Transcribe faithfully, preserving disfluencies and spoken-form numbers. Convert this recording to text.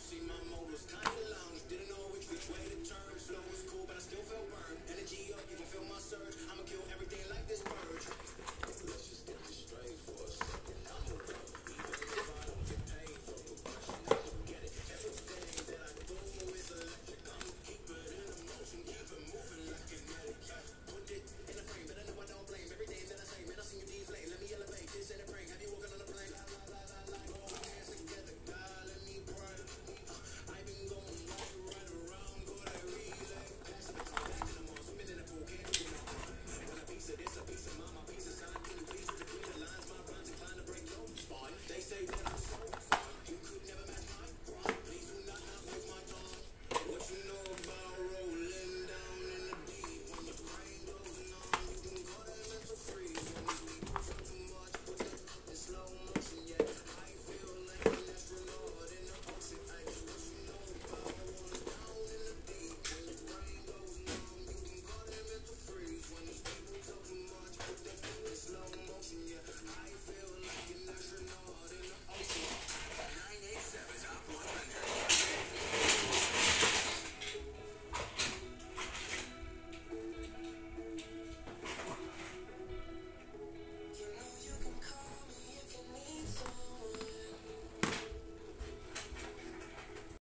See my mode was kinda lounge, didn't know which which way to turn. Flow was cool, but I still felt burned. Energy up, you can feel my surge. I'ma kill everything like this purge.